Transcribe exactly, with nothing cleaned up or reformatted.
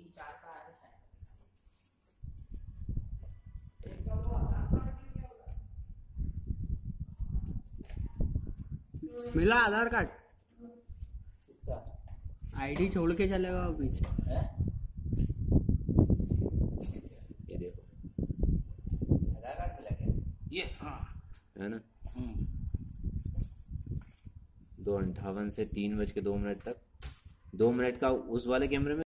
चार का आगे साइड मिला आधार कार्ड इसका आईडी छोड़ के चलेगा वो पीछे है? ये देखो आधार कार्ड मिला क्या? ये हाँ है ना। दो अंठावन से तीन बज के दो मिनट तक, दो मिनट का उस वाले कैमरे में